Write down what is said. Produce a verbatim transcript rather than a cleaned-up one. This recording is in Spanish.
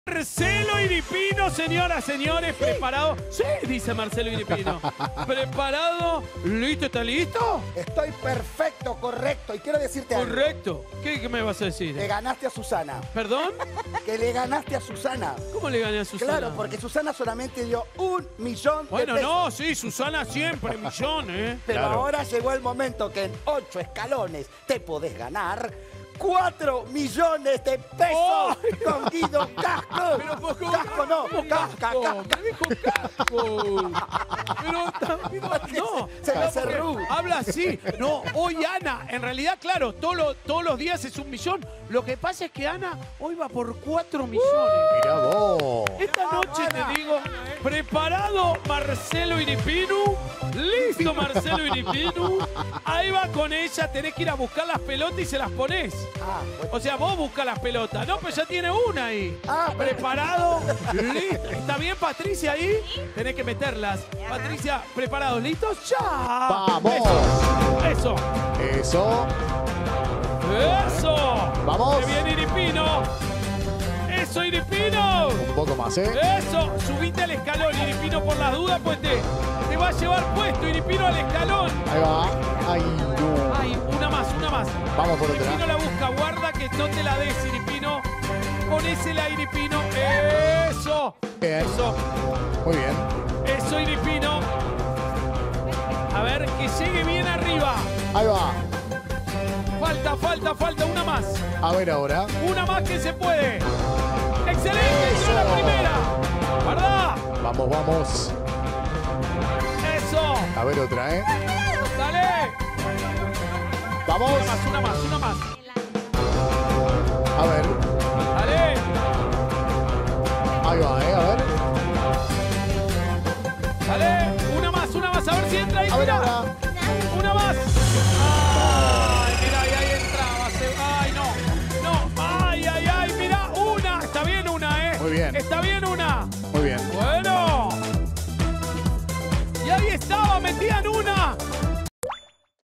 Marcelo Iripino, señoras, señores, ¿sí? ¿Preparado? Sí, dice Marcelo Iripino. ¿Preparado? ¿Listo? ¿Está listo? Estoy perfecto, correcto. Y quiero decirte algo. Correcto. ¿Qué, ¿Qué me vas a decir? Le ganaste a Susana. ¿Perdón? Que le ganaste a Susana. ¿Cómo le gané a Susana? Claro, porque Susana solamente dio un millón de Bueno, pesos. no, sí, Susana siempre, millones, ¿eh? Pero Claro. ahora llegó el momento que en ocho escalones te podés ganar cuatro millones de pesos ¡Oh! con Guido Casco. Pero, ¿cómo? Casco no, ¿Cómo casca, casco? casca. Me dijo casco. Pero también, no. Se me no, hace porque rudo. habla así. No, hoy Ana, en realidad, claro, todo lo- todos los días es un millón. Lo que pasa es que Ana hoy va por cuatro millones. Mirá vos. Esta noche te digo, preparado Marcelo Iripino, listo Marcelo Iripino, ahí va con ella, tenés que ir a buscar las pelotas y se las ponés. Ah, bueno. O sea, vos buscas las pelotas, no, pero ya tiene una ahí. Ah, Preparado, listo. ¿Está bien Patricia ahí? Tenés que meterlas. Patricia, ¿preparados? ¿Listos? ¡Ya! ¡Vamos! Eso, Eso. eso. Vamos. ¡Que viene Iripino! ¡Eso, Iripino! Un poco más, ¿eh? Eso, subite al escalón, Iripino, por las dudas, pues te, te va a llevar puesto, Iripino, al escalón. Ahí va. Ay, no. Ay, una más, una más. Vamos por otra. Iripino la busca, guarda que no te la des, Iripino. Ponésela, Iripino. Eso. Bien. Eso, Muy bien. eso, Iripino. A ver, que llegue bien arriba. Ahí va. Falta, falta, falta, una más. A ver ahora. Una más que se puede. ¡Excelente! ¡Entró la Eso. primera! ¿Verdad? Vamos, vamos. ¡Eso! A ver otra, ¿eh? ¡Dale! Vamos. Una más, una más, una más. A ver. ¡Dale! Ahí va, ¿eh? A ver. ¡Dale! Una más, una más. A ver si entra ahí. A ver Mira. ahora. Una más. ¡Ay! Mira, y ahí entraba. Se- ¡Ay, no! ¡No! ¡Ay, ay, ay! Mira, una. Está bien una, ¿eh? Muy bien. Está bien